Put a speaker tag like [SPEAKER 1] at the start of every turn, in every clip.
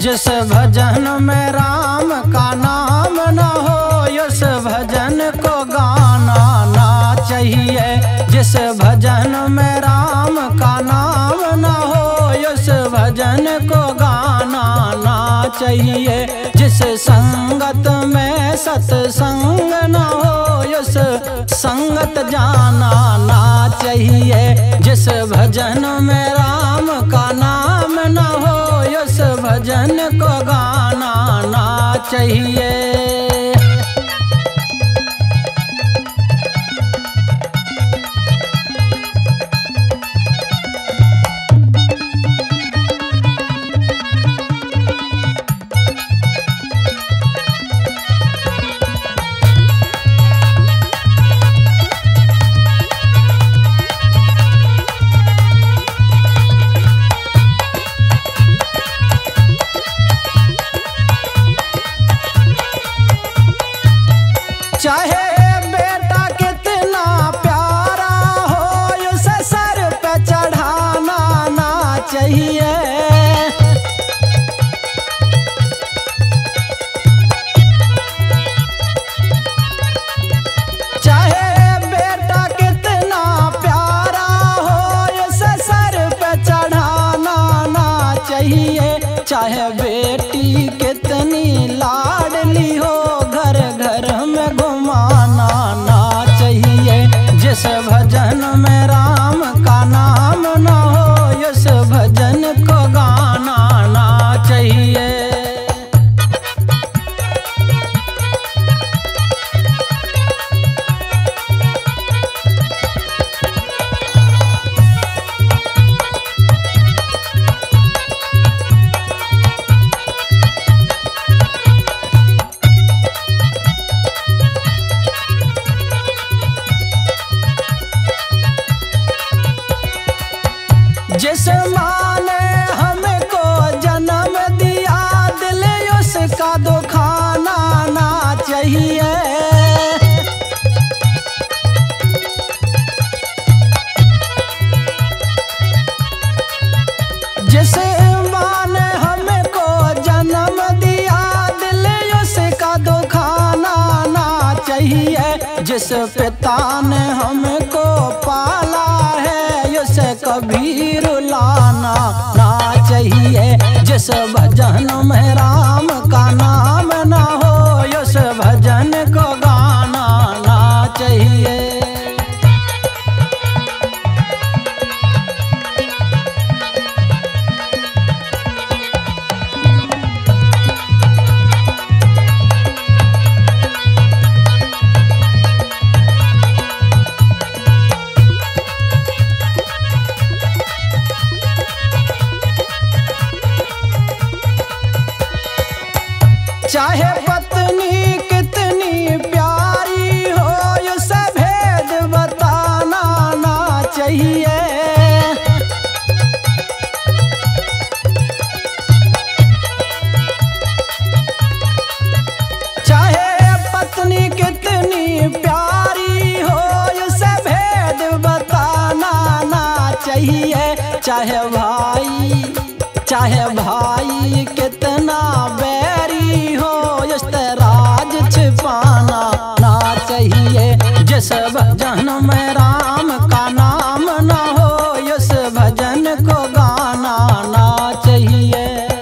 [SPEAKER 1] जिस भजन में राम का नाम न हो उस भजन को गाना ना चाहिए। जिस भजन में राम का नाम न हो उस भजन को गाना ना चाहिए। जिस संगत में सत्संग न हो उस संगत जाना ना चाहिए। जिस भजन में राम का नाम न हो उस भजन को गाना ना चाहिए। चाहे बेटा कितना प्यारा हो उसे सर पे चढ़ाना ना चाहिए। चाहे बेटा कितना प्यारा हो उसे सर पे चढ़ाना ना चाहिए। चाहे बेटी कितनी लाडली हो घर घर में घुमाना ना चाहिए। जिस भजन में राम का नाम न हो उस भजन को गाना ना चाहिए। जिस माँ ने हमको जन्म दिया दिल उसका दुखाना ना चाहिए। जिस माँ ने हमको जन्म दिया दिल उसका दुखाना ना चाहिए। जिस पिता ने हमको पाला है उसे कभी रुलाना ना चाहिए। जिस भजन में राम का नाम न हो उस भजन को गाना ना चाहिए। चाहे पत्नी कितनी प्यारी हो उसे भेद बताना ना चाहिए। चाहे पत्नी कितनी प्यारी हो उसे भेद बताना ना चाहिए। चाहे भाई कितना बैरी हो उस राज छिपाना ना चाहिए। जिस भजन में राम का नाम न हो उस भजन को गाना ना चाहिए।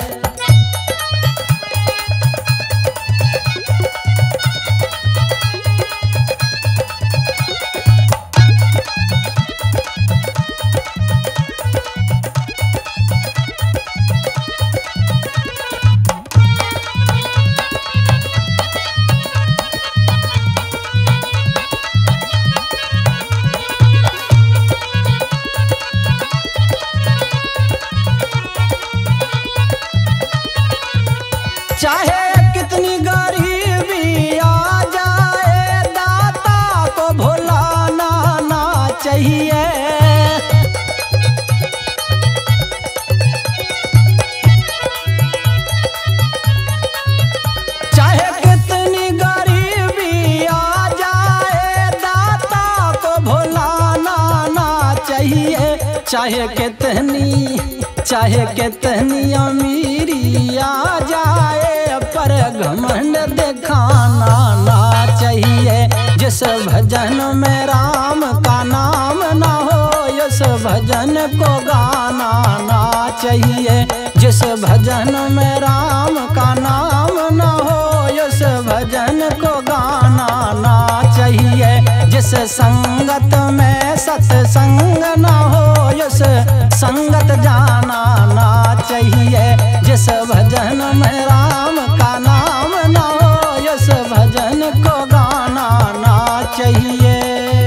[SPEAKER 1] चाहे कितनी गरीबी आ जाए दाता को भुलाना ना चाहिए। चाहे कितनी गरीबी आ जाए दाता को भुलाना ना चाहिए। चाहे कितनी अमीरी आ जाए पर घमंड दिखाना ना चाहिए। जिस भजन में राम का नाम ना हो उस भजन को गाना ना चाहिए। जिस भजन में राम का नाम ना हो उस भजन को गाना ना चाहिए। जिस संगत में सत्संग ना हो उस संगत जाना ना चाहिए। जिस भजन में राम का नाम ना हो उस भजन को गाना ना चाहिए।